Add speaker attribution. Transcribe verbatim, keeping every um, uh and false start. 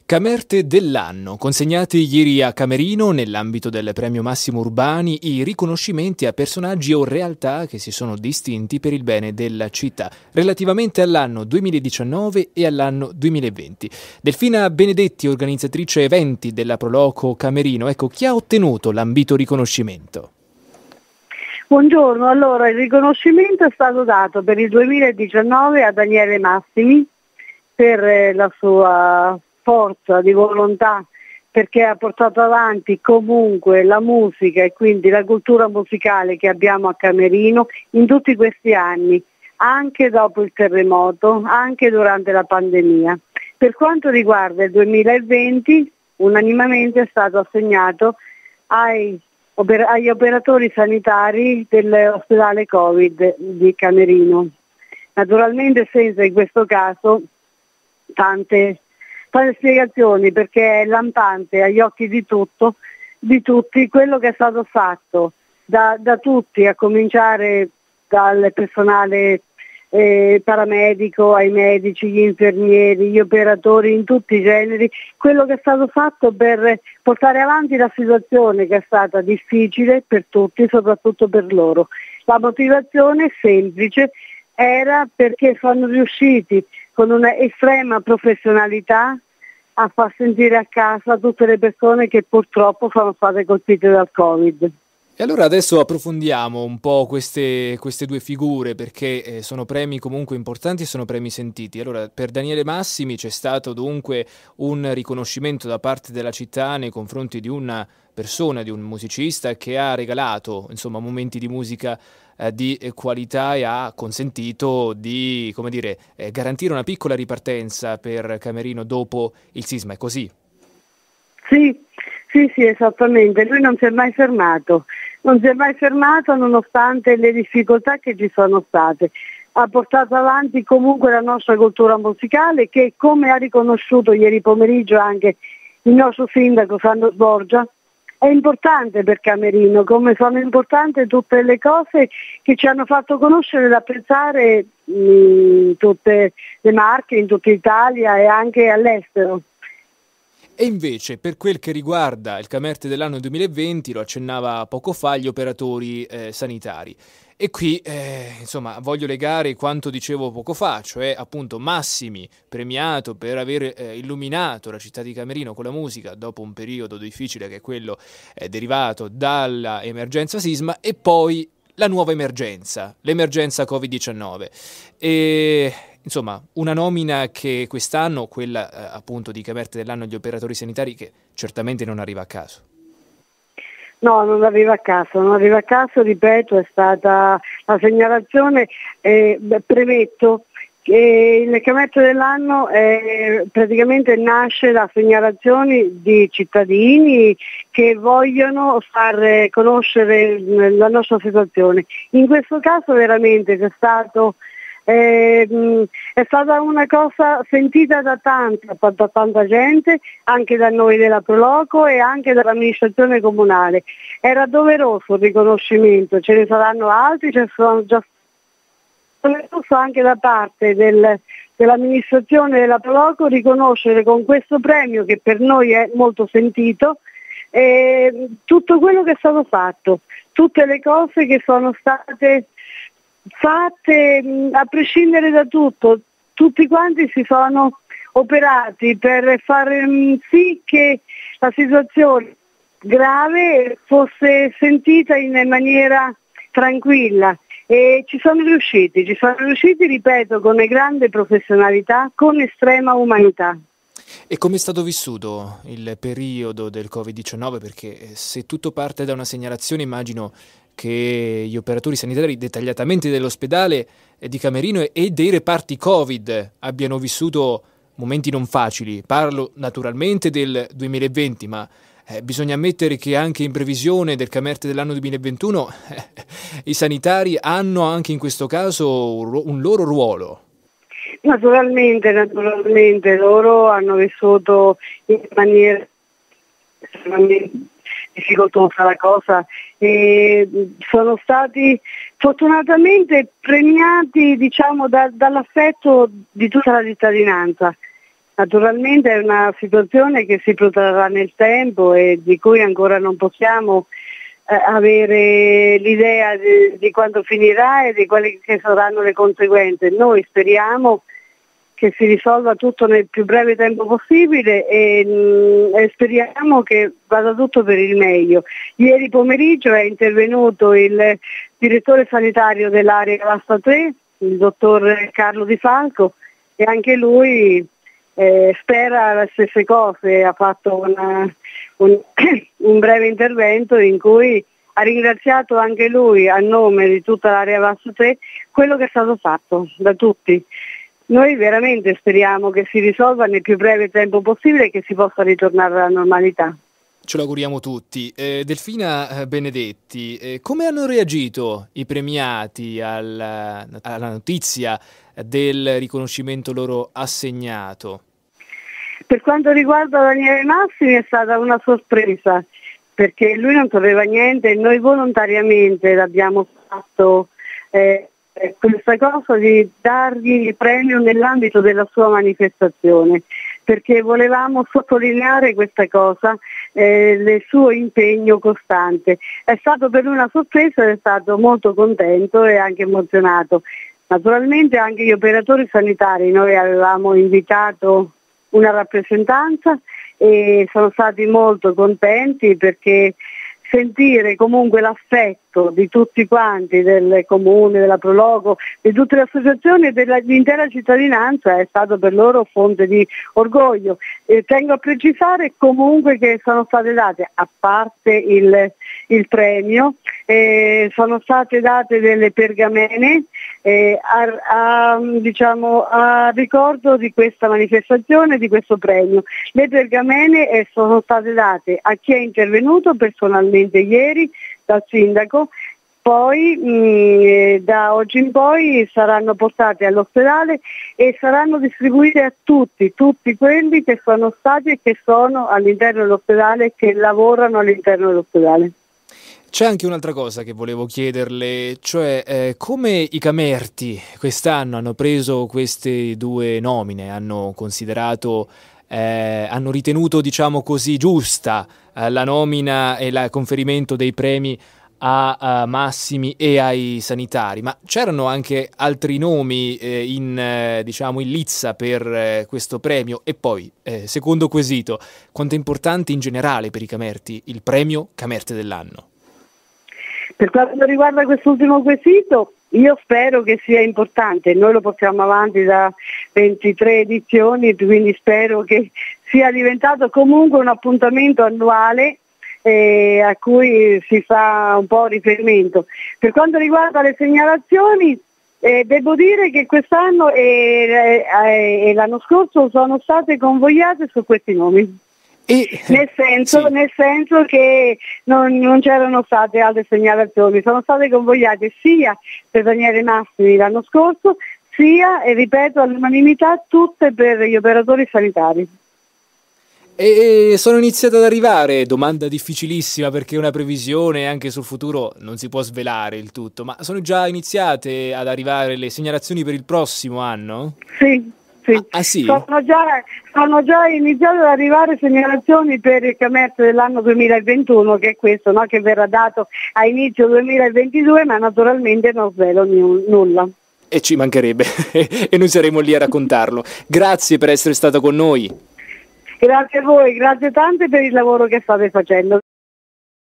Speaker 1: Camerte dell'anno, consegnati ieri a Camerino nell'ambito del Premio Massimo Urbani i riconoscimenti a personaggi o realtà che si sono distinti per il bene della città, relativamente all'anno duemiladiciannove e all'anno duemilaventi. Delfina Benedetti, organizzatrice eventi della Proloco Camerino, ecco, chi ha ottenuto l'ambito riconoscimento?
Speaker 2: Buongiorno, allora il riconoscimento è stato dato per il duemiladiciannove a Daniele Massimi per la sua forza di volontà, perché ha portato avanti comunque la musica e quindi la cultura musicale che abbiamo a Camerino in tutti questi anni, anche dopo il terremoto, anche durante la pandemia. Per quanto riguarda il duemilaventi, unanimemente è stato assegnato ai, oper- agli operatori sanitari dell'ospedale Covid di Camerino. Naturalmente senza in questo caso tante Tante spiegazioni, perché è lampante agli occhi di tutto, di tutti quello che è stato fatto da, da tutti, a cominciare dal personale eh, paramedico, ai medici, gli infermieri, gli operatori in tutti i generi, quello che è stato fatto per portare avanti la situazione che è stata difficile per tutti, soprattutto per loro. La motivazione semplice era perché sono riusciti con una estrema professionalità a far sentire a casa tutte le persone che purtroppo sono state colpite dal Covid.
Speaker 1: E allora adesso approfondiamo un po' queste, queste due figure, perché eh, sono premi comunque importanti e sono premi sentiti. Allora, per Daniele Massimi c'è stato dunque un riconoscimento da parte della città nei confronti di una persona, di un musicista che ha regalato, insomma, momenti di musica eh, di qualità e ha consentito di, come dire, eh, garantire una piccola ripartenza per Camerino dopo il sisma. È così?
Speaker 2: Sì, sì, sì, esattamente. Lui non si è mai fermato, non si è mai fermato nonostante le difficoltà che ci sono state. Ha portato avanti comunque la nostra cultura musicale che, come ha riconosciuto ieri pomeriggio anche il nostro sindaco Sandro Borgia, è importante per Camerino, come sono importanti tutte le cose che ci hanno fatto conoscere ed apprezzare in tutte le Marche, in tutta Italia e anche all'estero.
Speaker 1: E invece, per quel che riguarda il Camerte dell'anno duemilaventi, lo accennava poco fa, gli operatori eh, sanitari. E qui, eh, insomma, voglio legare quanto dicevo poco fa, cioè appunto Massimi, premiato per aver eh, illuminato la città di Camerino con la musica dopo un periodo difficile che è quello eh, derivato dall'emergenza sisma, e poi la nuova emergenza, l'emergenza covid diciannove. E insomma, una nomina che quest'anno, quella eh, appunto di Camerte dell'anno agli operatori sanitari, che certamente non arriva a caso.
Speaker 2: No, non arriva a caso, non arriva a caso, ripeto, è stata la segnalazione, eh, premetto che il Camerte dell'anno eh, praticamente nasce da segnalazioni di cittadini che vogliono far conoscere la nostra situazione. In questo caso veramente c'è stato Eh, è stata una cosa sentita da tanta, da tanta gente, anche da noi della Proloco e anche dall'amministrazione comunale. Era doveroso il riconoscimento, ce ne saranno altri, ce ne sono già doveroso anche da parte del, dell'amministrazione della Proloco riconoscere con questo premio, che per noi è molto sentito, eh, tutto quello che è stato fatto, tutte le cose che sono state fatte a prescindere da tutto. Tutti quanti si sono operati per far sì che la situazione grave fosse sentita in maniera tranquilla, e ci sono riusciti, ci sono riusciti, ripeto, con grande professionalità, con estrema umanità.
Speaker 1: E come è stato vissuto il periodo del covid diciannove? Perché se tutto parte da una segnalazione, immagino che gli operatori sanitari dettagliatamente dell'ospedale di Camerino e dei reparti Covid abbiano vissuto momenti non facili. Parlo naturalmente del duemilaventi, ma eh, bisogna ammettere che anche in previsione del Camerte dell'anno duemilaventuno eh, i sanitari hanno anche in questo caso un, un loro ruolo.
Speaker 2: Naturalmente, naturalmente loro hanno vissuto in maniera difficoltosa la cosa, e sono stati fortunatamente premiati, diciamo, da, dall'affetto di tutta la cittadinanza, Naturalmente è una situazione che si protrarrà nel tempo e di cui ancora non possiamo eh, avere l'idea di, di quando finirà e di quali che saranno le conseguenze. Noi speriamo che si risolva tutto nel più breve tempo possibile e, mh, e speriamo che vada tutto per il meglio. Ieri pomeriggio è intervenuto il direttore sanitario dell'area Vasta tre, il dottor Carlo Di Falco, e anche lui eh, spera le stesse cose. Ha fatto una, un, un breve intervento in cui ha ringraziato anche lui a nome di tutta l'area Vasta tre quello che è stato fatto da tutti. Noi veramente speriamo che si risolva nel più breve tempo possibile e che si possa ritornare alla normalità.
Speaker 1: Ce lo auguriamo tutti. Eh, Delfina Benedetti, eh, come hanno reagito i premiati al, alla notizia del riconoscimento loro assegnato?
Speaker 2: Per quanto riguarda Daniele Massimi è stata una sorpresa, perché lui non sapeva niente e noi volontariamente l'abbiamo fatto eh, questa cosa di dargli il premio nell'ambito della sua manifestazione, perché volevamo sottolineare questa cosa, eh, il suo impegno costante. È stato per lui una sorpresa ed è stato molto contento e anche emozionato. Naturalmente anche gli operatori sanitari, noi avevamo invitato una rappresentanza e sono stati molto contenti perché sentire comunque l'affetto di tutti quanti, del comune, della Prologo, di tutte le associazioni e dell'intera cittadinanza è stato per loro fonte di orgoglio. E tengo a precisare comunque che sono state date, a parte il, il premio, eh, sono state date delle pergamene eh, a, a, diciamo, a ricordo di questa manifestazione, di questo premio. Le pergamene eh, sono state date a chi è intervenuto personalmente ieri dal sindaco, poi mh, da oggi in poi saranno portate all'ospedale e saranno distribuite a tutti, tutti quelli che sono stati e che sono all'interno dell'ospedale e che lavorano all'interno dell'ospedale.
Speaker 1: C'è anche un'altra cosa che volevo chiederle, cioè eh, come i Camerti quest'anno hanno preso queste due nomine, hanno considerato, eh, hanno ritenuto, diciamo così, giusta eh, la nomina e il conferimento dei premi a, a Massimi e ai sanitari, ma c'erano anche altri nomi eh, in, eh, diciamo, in lizza per eh, questo premio? E poi, eh, secondo quesito, quanto è importante in generale per i Camerti il premio Camerte dell'anno?
Speaker 2: Per quanto riguarda quest'ultimo quesito, io spero che sia importante, noi lo portiamo avanti da ventitré edizioni, quindi spero che sia diventato comunque un appuntamento annuale eh, a cui si fa un po' riferimento. Per quanto riguarda le segnalazioni, eh, devo dire che quest'anno e, e, e l'anno scorso sono state convogliate su questi nomi. E, nel, senso, sì. nel senso che non, non c'erano state altre segnalazioni, sono state convogliate sia per Daniele Massimi l'anno scorso, sia, e ripeto, all'unanimità tutte per gli operatori sanitari.
Speaker 1: E sono iniziate ad arrivare, domanda difficilissima perché una previsione anche sul futuro non si può svelare il tutto, ma sono già iniziate ad arrivare le segnalazioni per il prossimo anno?
Speaker 2: Sì. Sì.
Speaker 1: Ah, ah, sì?
Speaker 2: Sono, già, sono già iniziate ad arrivare segnalazioni per il Camerte dell'anno duemilaventuno, che è questo, no? Che verrà dato a inizio duemilaventidue, ma naturalmente non svelo n- nulla.
Speaker 1: E ci mancherebbe, e noi saremo lì a raccontarlo. Grazie per essere stata con noi.
Speaker 2: Grazie a voi, grazie tante per il lavoro che state facendo.